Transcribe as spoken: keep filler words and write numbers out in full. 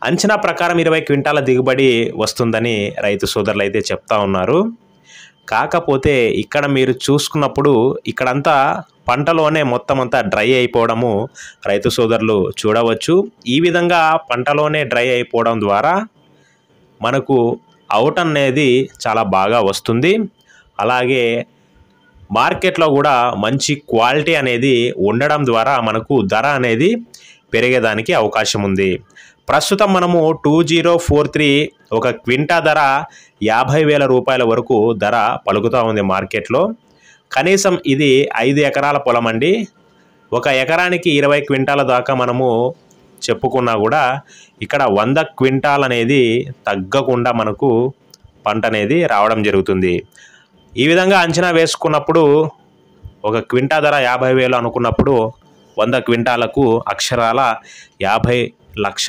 అంచనా ప్రకారం ఇరవై క్వింటాల దిగుబడి వస్తుందని రైతు సోదరులు అయితే చెప్తా ఉన్నారు. కాకపోతే ఇక్కడ మీరు చూసుకున్నప్పుడు ఇక్కడంతా పంటలోనే మొత్తం అంతా డ్రై అయిపోవడము రైతు సోదరులు చూడవచ్చు. ఈ విధంగా పంటలోనే డ్రై అయిపోవడం ద్వారా మనకు అవుట్ అనేది చాలా బాగా వస్తుంది. అలాగే మార్కెట్లో కూడా మంచి క్వాలిటీ అనేది ఉండడం ద్వారా మనకు ధర అనేది పెరిగేదానికి అవకాశం ఉంది. ప్రస్తుతం మనము టూ జీరో ఫోర్ త్రీ ఒక క్వింటా ధర యాభై వేల రూపాయల వరకు ధర పలుకుతూ ఉంది మార్కెట్లో. కనీసం ఇది ఐదు ఎకరాల పొలం అండి. ఒక ఎకరానికి ఇరవై క్వింటాల దాకా మనము చెప్పుకున్నా కూడా ఇక్కడ వంద క్వింటాల్ అనేది తగ్గకుండా మనకు పంట అనేది రావడం జరుగుతుంది. ఈ విధంగా అంచనా వేసుకున్నప్పుడు ఒక క్వింటా ధర యాభై వేలు అనుకున్నప్పుడు వంద క్వింటాలకు అక్షరాల యాభై లక్ష